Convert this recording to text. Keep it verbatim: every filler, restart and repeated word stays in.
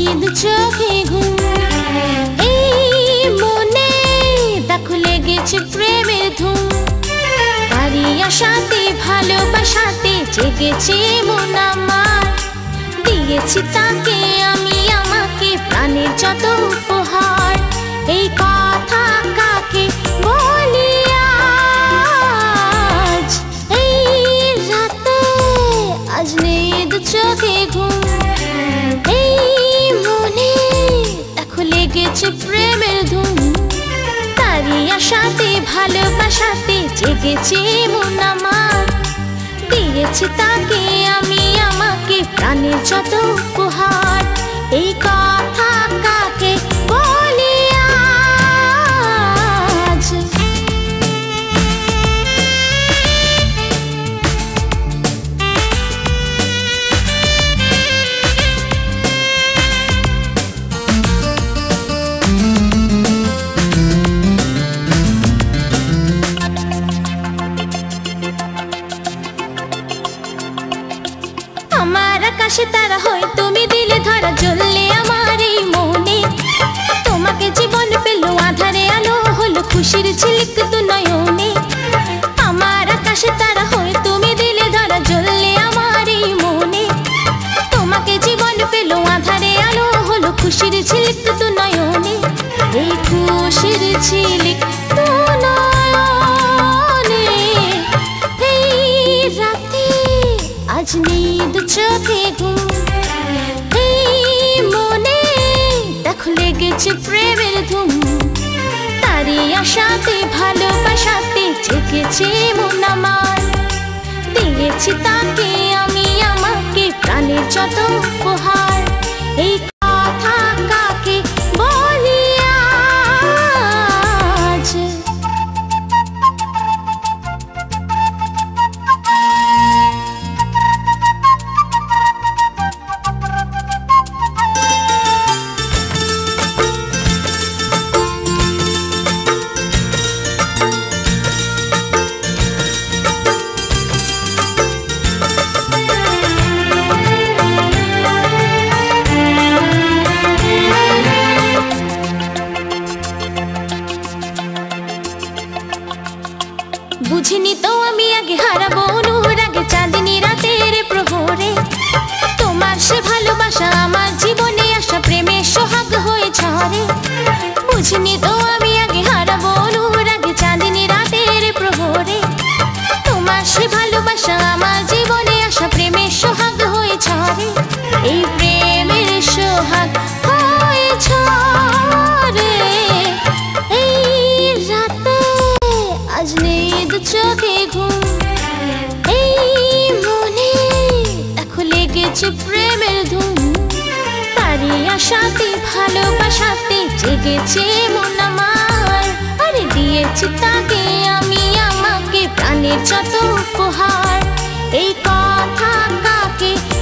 নিদ চোখে ঘুম, এই মনে দেখো লেগেছে প্রেমের ধুম। তারি আশাতে ভালোবাসাতে জেগেছে মন আমার, দিয়েছি তাকে আমি আমাকে প্রাণের যত উপহার। এই কথা কাকে বলি আজ, এই রাতে আজ নিদ চোখে ঘুম, এই মনে দেখো লেগেছে প্রেমের ধুম। তারি আশাতে ভালোবাসাতে জেগেছে মন আমার, দিয়েছি তাকে আমি আমাকে প্রাণের যত উপহার। এই কথা কাকে বলি আজ। আমার আকাশে তারা হয় তুমি দিলে ধরা, জ্বললে আমার এই মনে। তোমাকে জীবন পেল আধারে আলো হলো খুশির ঝিলিক দু নয়নে। আমার আকাশে তারা হয় তুমি দিলে ধরা, জ্বললে আমার এই মনে। তোমাকে জীবন পেল আধারে আলো হলো খুশির ঝিলিক দু নয়নে। এই খুশির ঝিলিক দু নয়নে, এই রাতে আজ নিদ চোখে ঘুম, এই মনে দেখো লেগেছে প্রেমের ধুম। তারি আশাতে ভালোবাসাতে জেগেছে মন আমার, দিয়েছি তাকে আমি আমাকে প্রাণের যত উপহার। এই কথা কাকে বলি আজ। বুঝিনি তো আমি আগে হারাবো অনুরাগে চাঁদনি রাতের প্রহরে। তোমার সে ভালোবাসা আমার জীবনে আসা প্রেমের সোহাগ হয়ে ঝরে। বুঝিনি তো আমি আগে হারাবো অনুরাগে চাঁদনি রাতের প্রহরে। তোমার সে ভালোবাসা আমার জীবনে আসা প্রেমের সোহাগ হয়ে ঝরে। এই প্রেমের সোহাগ হয়ে ঝরে, এই রাতে আজ নিদ চোখে ঘুম, এই মনে দেখো লেগেছে প্রেমের ধুম। তারি আশাতে ভালোবাসাতে জেগেছে মন আমার, আরে দিয়েছি তাকে আমি আমাকে প্রাণের যত উপহার। এই কথা কাকে